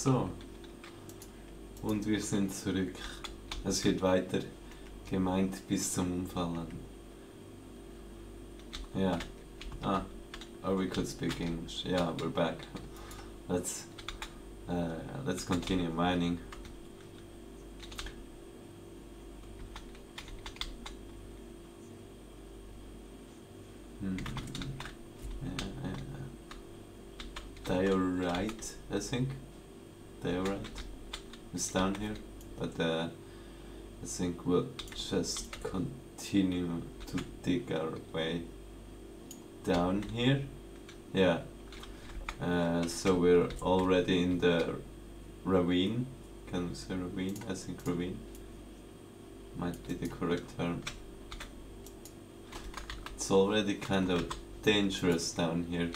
So, und wir sind zurück. Es wird weiter gemeint bis zum Umfallen. Yeah. Or we could speak English. Yeah, we're back. Let's continue mining. Diorite, I think. Diorite is down here, but I think we'll just continue to dig our way down here. Yeah. So we're already in the ravine. Can we say ravine? I think ravine might be the correct term. It's already kind of dangerous down here.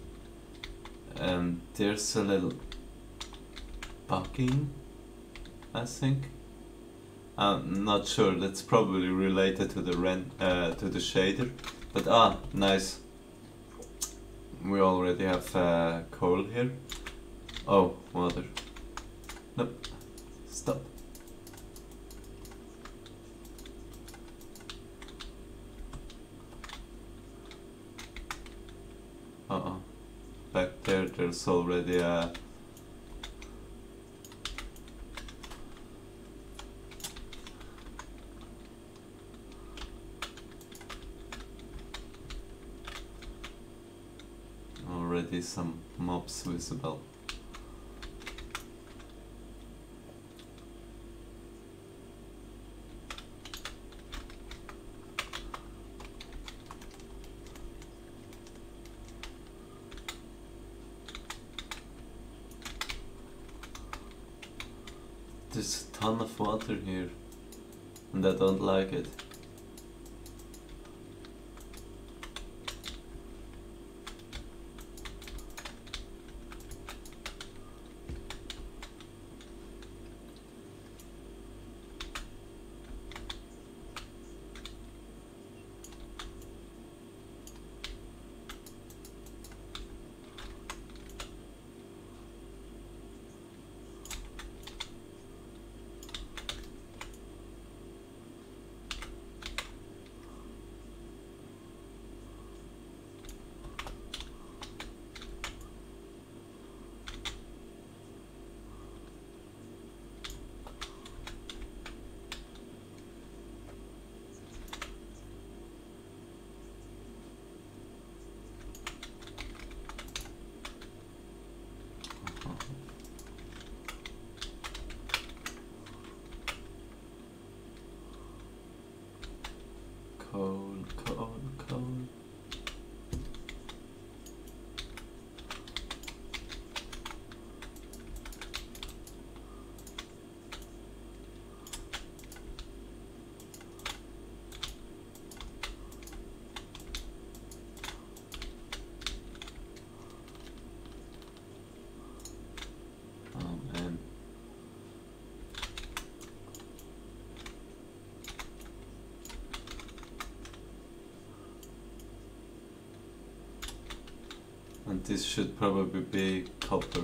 There's a little bugging, I think. I'm not sure. That's probably related to the to the shader. But nice. We already have coal here. Oh, water. Nope. Stop. Back there's already a some mobs visible. There's a ton of water here, and I don't like it. Coal. Oh man. And this should probably be copper.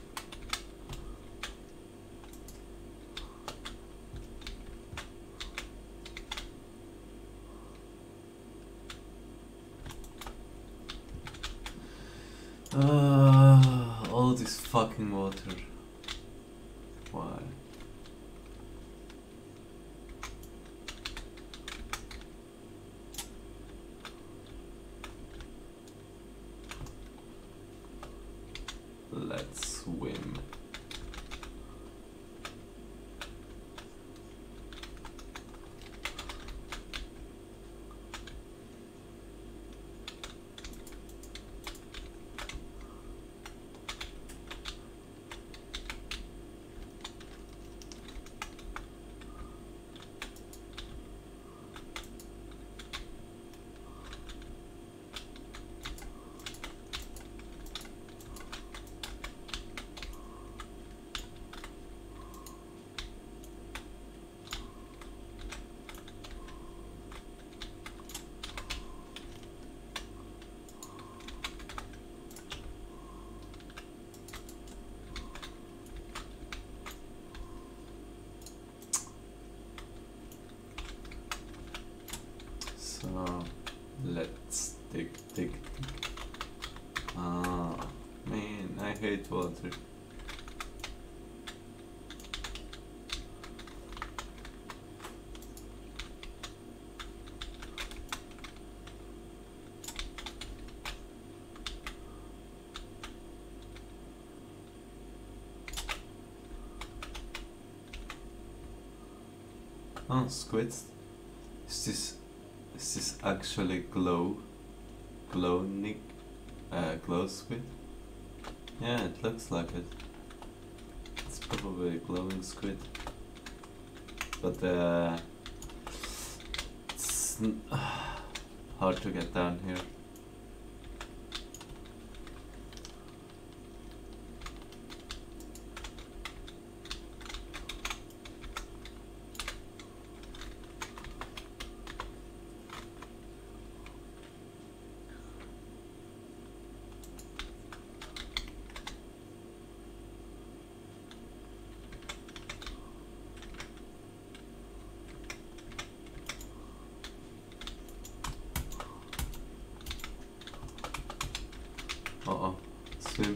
All this fucking water. Why? Let's swim. hate water. Oh, squids. Is this actually glow squid? Yeah, it looks like it. It's probably a glowing squid. But it's hard to get down here. Uh-oh, swim.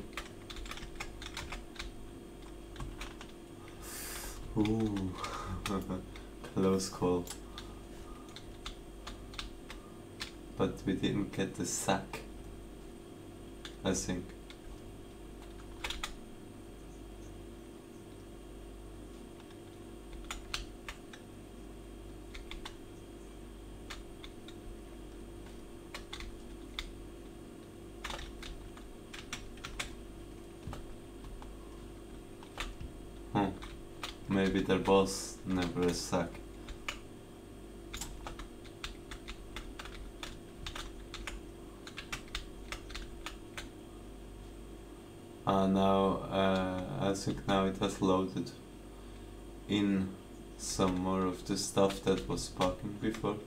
Ooh, close call. But we didn't get the sack, I think. Maybe their boss never a sack. I think now it has loaded in some more of the stuff that was parking before.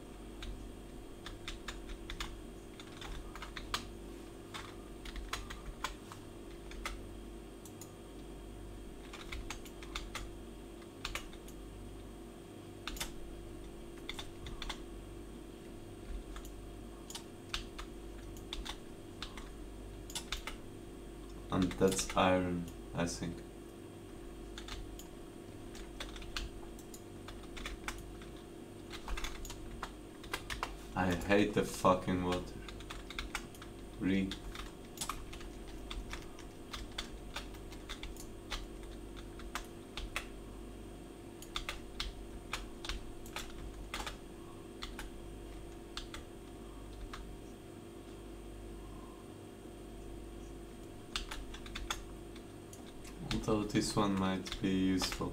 And that's iron, I think. I hate the fucking water. Really. Although this one might be useful.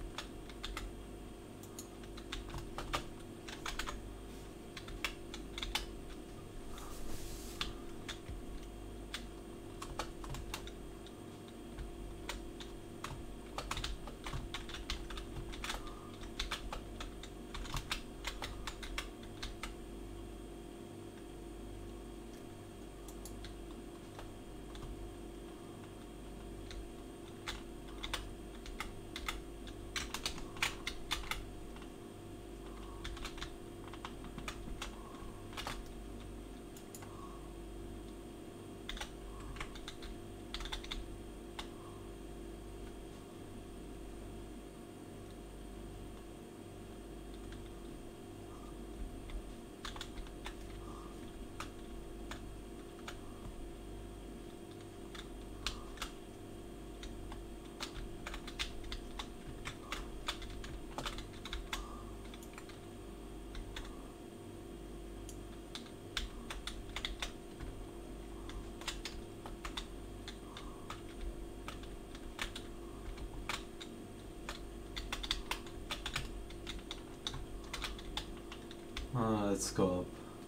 Let's go up.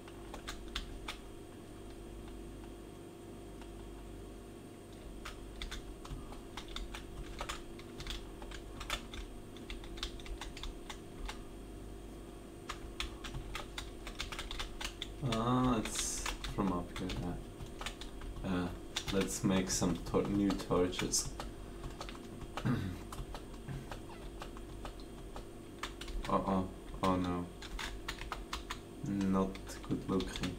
It's from up here. Let's make some new torches. Uh-oh. Oh no. Not good looking.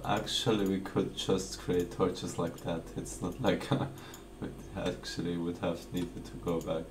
Actually, we could just create torches like that. It's not like we actually would have needed to go back.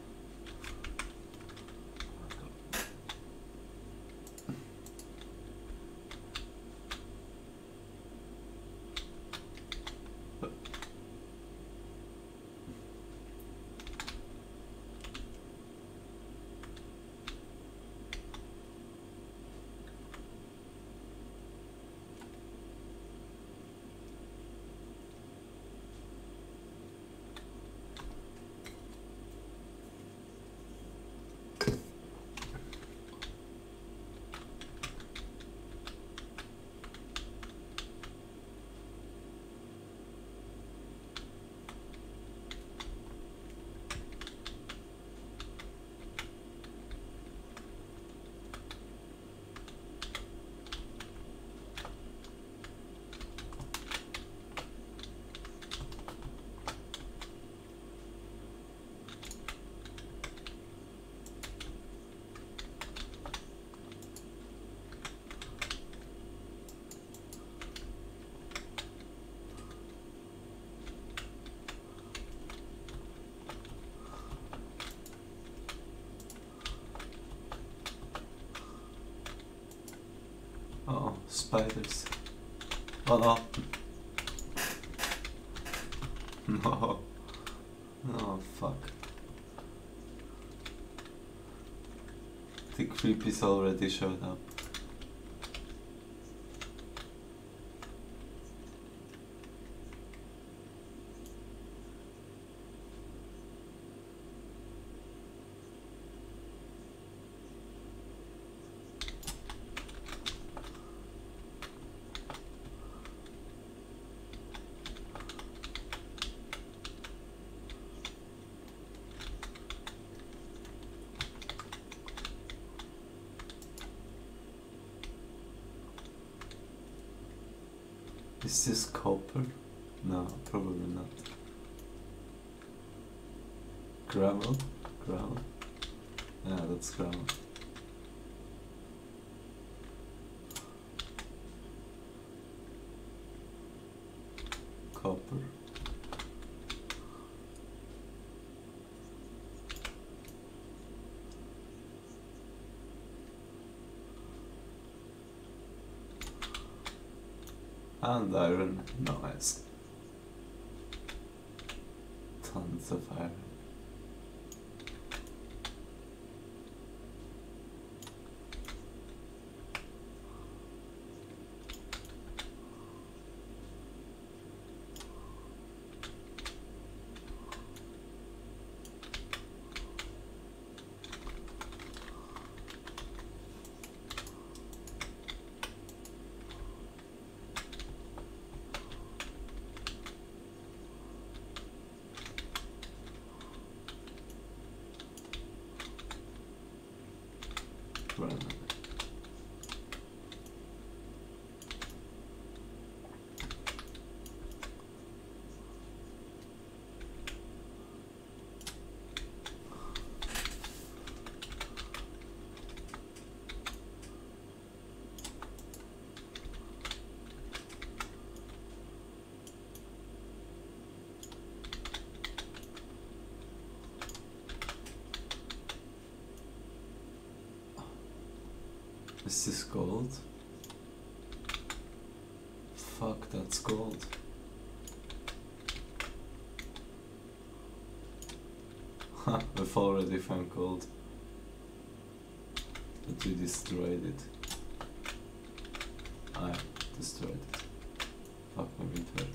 Oh, spiders. Oh no. No. Oh, fuck. The creepies already showed up. Is this copper? No, probably not. Gravel? Gravel? Yeah, that's gravel. Copper. And iron. Nice. Tons of iron. Run. Is this gold? Fuck, that's gold. Ha, we've already found gold. But we destroyed it. I destroyed it. Fuck my inventory.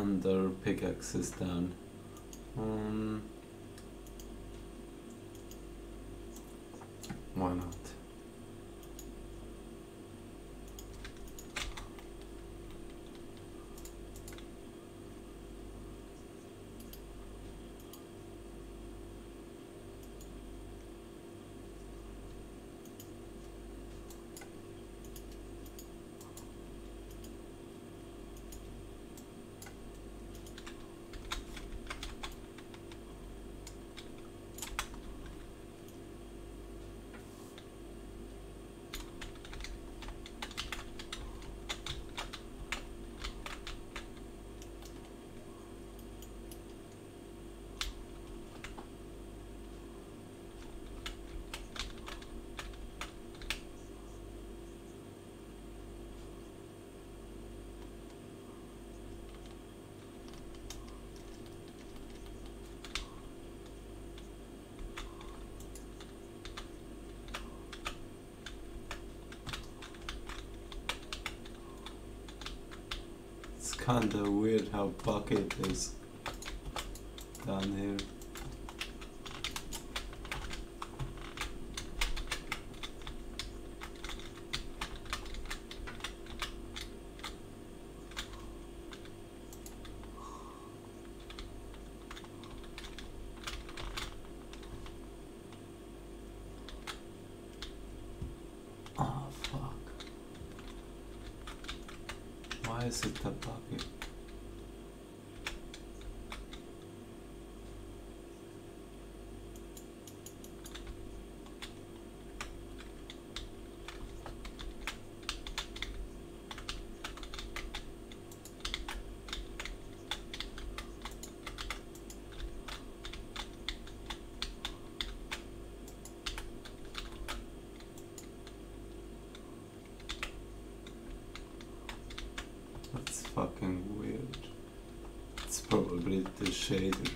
under pickaxes down. Why not? It's kinda weird how bucket is down here. Oh fuck. Why is it a bucket? That's fucking weird. It's probably the shader.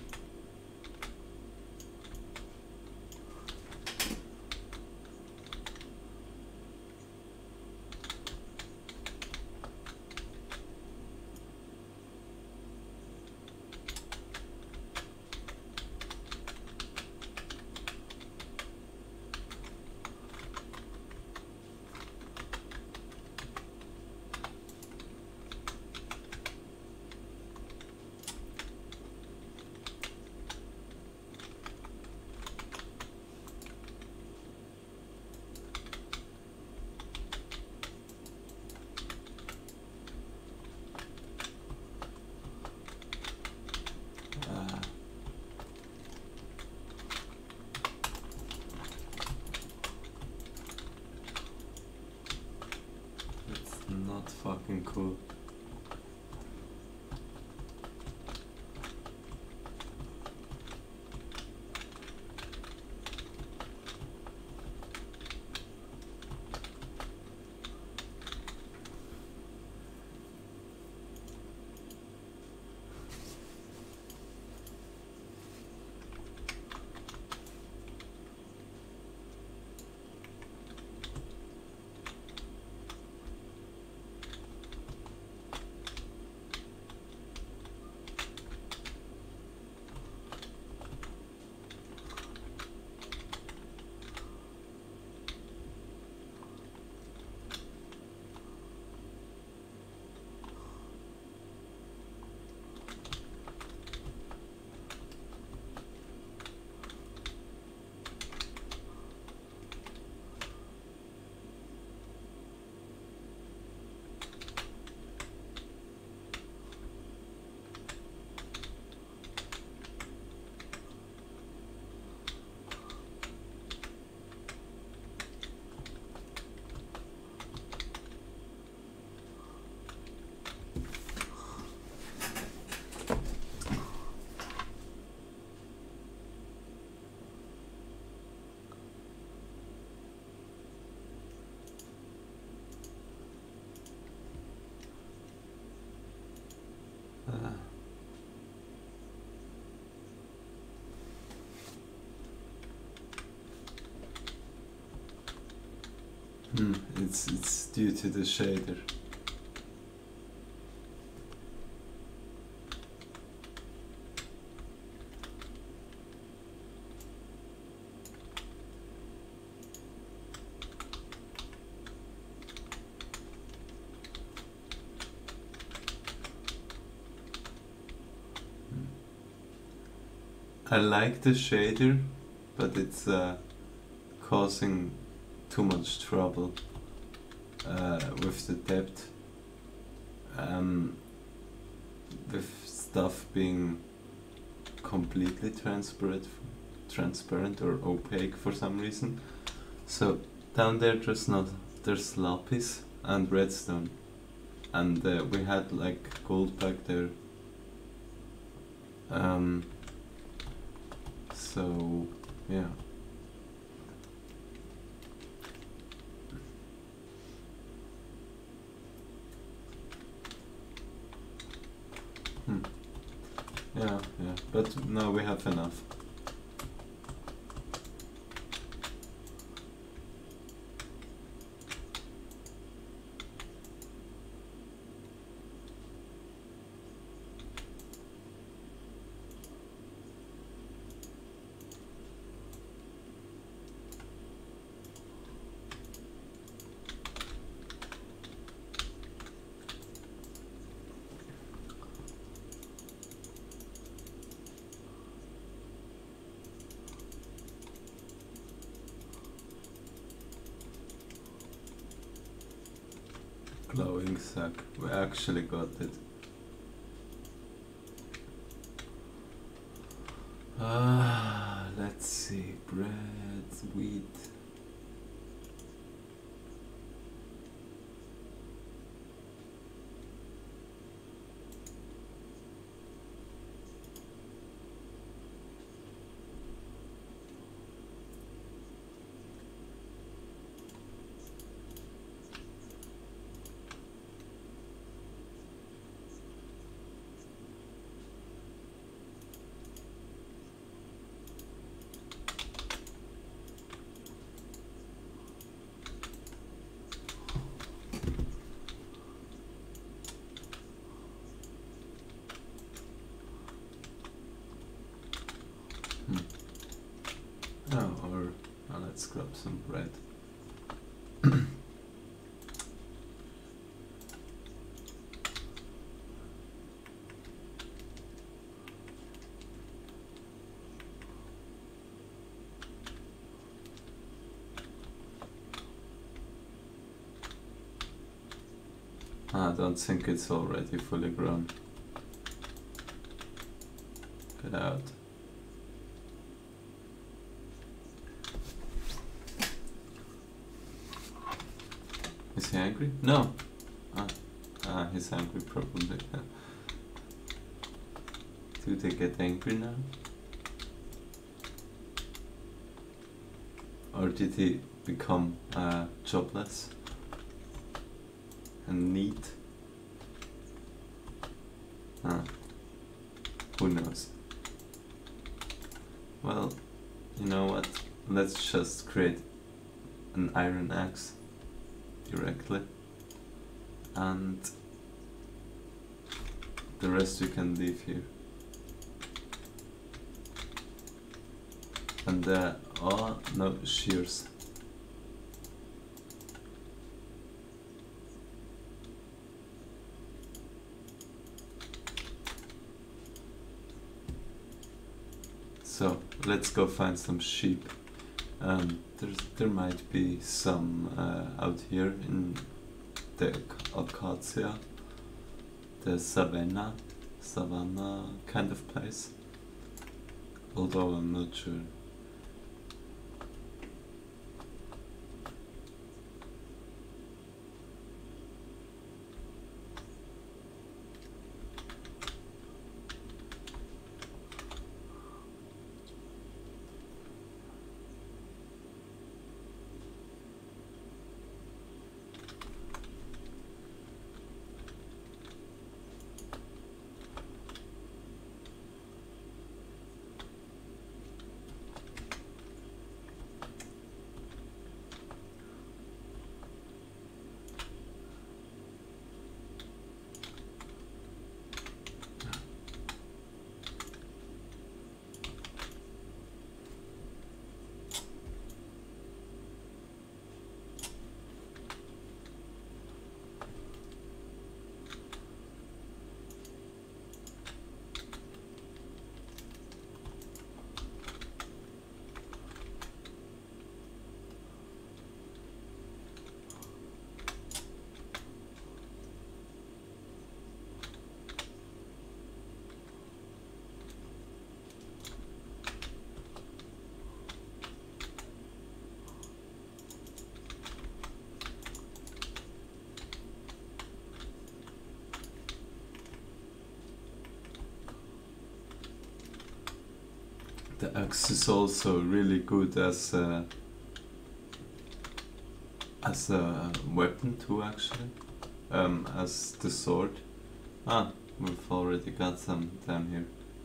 It's not fucking cool. It's due to the shader. I like the shader, but it's causing too much trouble with the depth, with stuff being completely transparent or opaque for some reason. So down there there's lapis and redstone, and we had like gold back there. So yeah. Yeah, but now we have enough. Glowing sack. We actually got it. Let's see. Bread, wheat. Let's grab some bread. I don't think it's already fully grown. Get out. Is he angry? No. He's angry probably. Do they get angry now? Or did he become jobless and neat? Who knows? Well, you know what? Let's just create an iron axe directly, and the rest you can leave here. And oh no, shears. So let's go find some sheep. There might be some out here in the Acacia, the savannah kind of place, although I'm not sure. axe is also really good as a weapon too, actually. As the sword. Ah, we've already got some down here.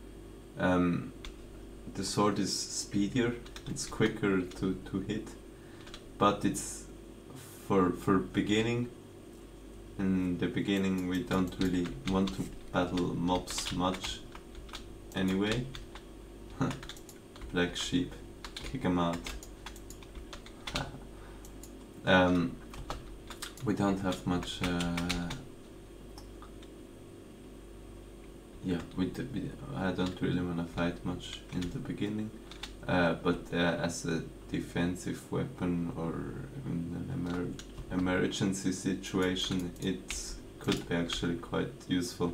The sword is speedier, it's quicker to hit, but it's for beginning. In the beginning we don't really want to battle mobs much anyway. Black sheep, kick him out. We don't have much. Yeah, I don't really want to fight much in the beginning, but as a defensive weapon or in an emergency situation, it could be actually quite useful.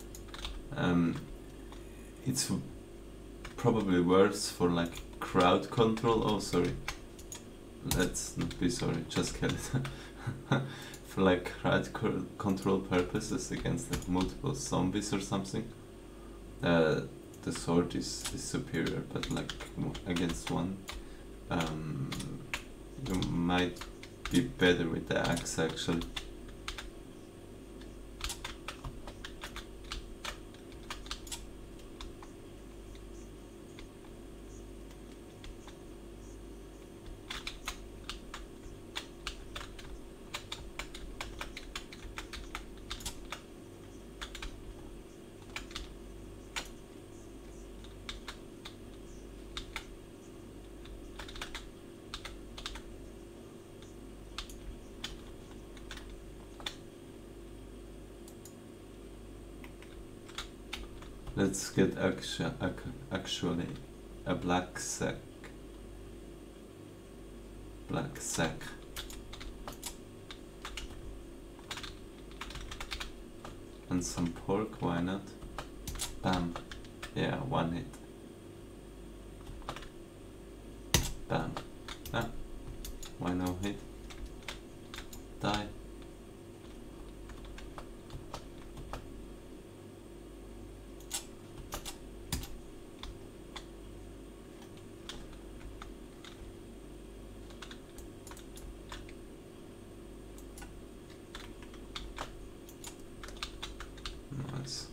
It's probably worse for like crowd control. Oh, sorry. Let's not be sorry, just kill it. For like crowd control purposes against like multiple zombies or something, the sword is superior, but like against one, you might be better with the axe actually. Let's get actually a black sack. Black sack. And some pork, why not? Bam. Yeah, one hit. Bam. Ah. Why no hit? Die. Nice.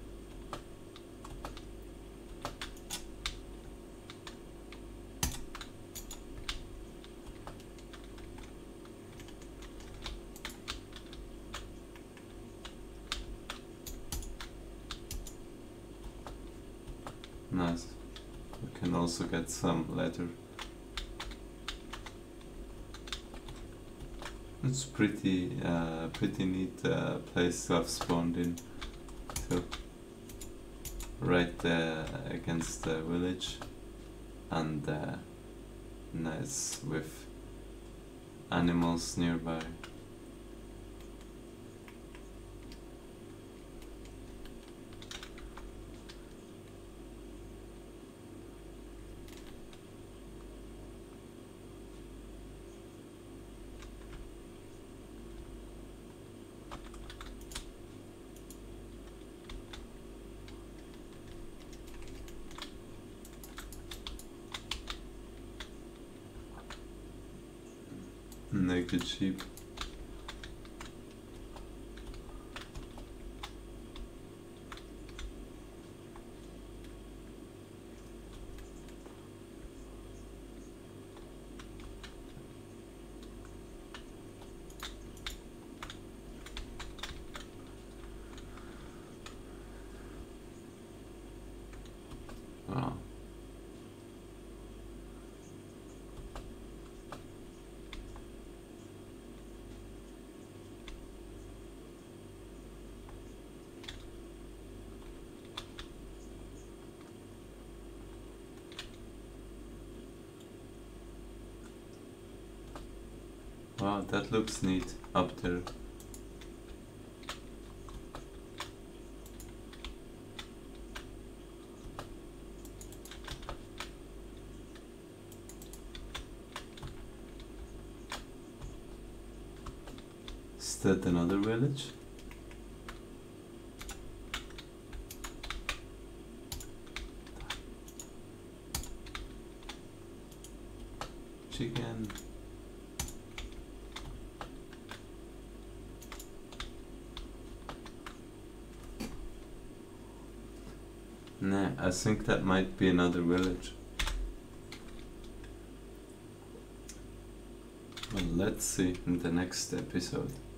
Nice. We can also get some leather. It's pretty neat place to have spawned in. So, right against the village, and nice with animals nearby. Naked sheep. Wow. Wow, that looks neat up there. Is that another village? village again. Nah, I think that might be another village. Well, let's see in the next episode.